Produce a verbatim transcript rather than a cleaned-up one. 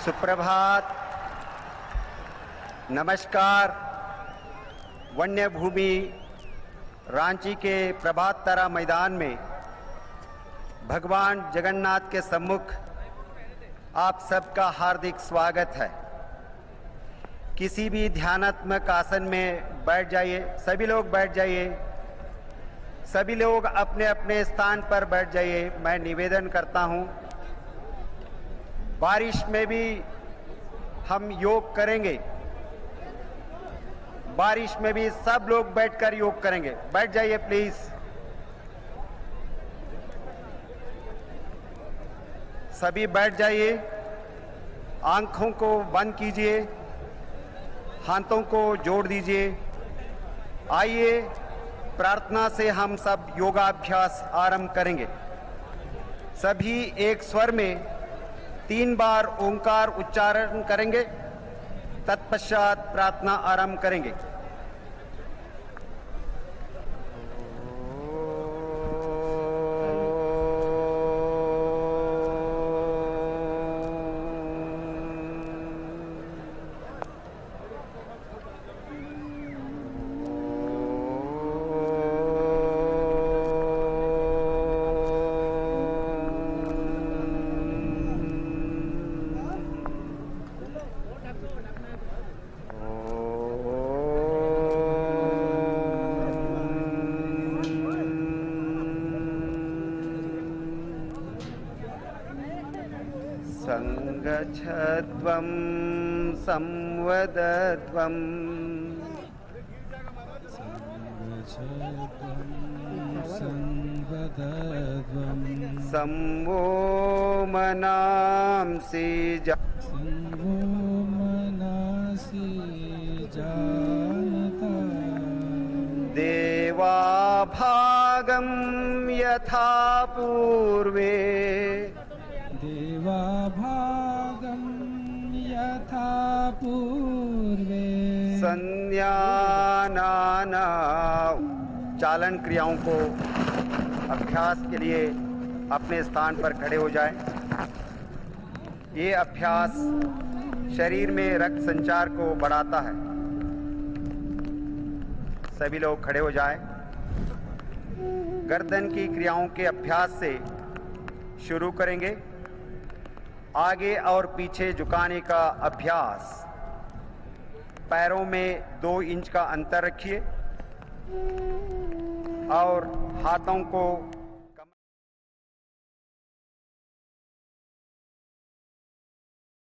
सुप्रभात, नमस्कार। वन्य भूमि रांची के प्रभात तारा मैदान में भगवान जगन्नाथ के सम्मुख आप सबका हार्दिक स्वागत है। किसी भी ध्यानात्मक आसन में बैठ जाइए, सभी लोग बैठ जाइए, सभी लोग अपने अपने स्थान पर बैठ जाइए। मैं निवेदन करता हूं, बारिश में भी हम योग करेंगे, बारिश में भी सब लोग बैठकर योग करेंगे। बैठ जाइए प्लीज। सभी बैठ जाइए, आंखों को बंद कीजिए, हाथों को जोड़ दीजिए। आइए प्रार्थना से हम सब योगाभ्यास आरंभ करेंगे। सभी एक स्वर में तीन बार ओंकार उच्चारण करेंगे, तत्पश्चात प्रार्थना आरंभ करेंगे। संगच्छध्वं संवदध्वं संवो मनांसि जानता देवाभागं यथा पूर्वे देवाभागं यथा पूर्वे संज्ञानाना। चालन क्रियाओं को अभ्यास के लिए अपने स्थान पर खड़े हो जाएं। ये अभ्यास शरीर में रक्त संचार को बढ़ाता है। सभी लोग खड़े हो जाएं। गर्दन की क्रियाओं के अभ्यास से शुरू करेंगे। आगे और पीछे झुकाने का अभ्यास। पैरों में दो इंच का अंतर रखिए और हाथों को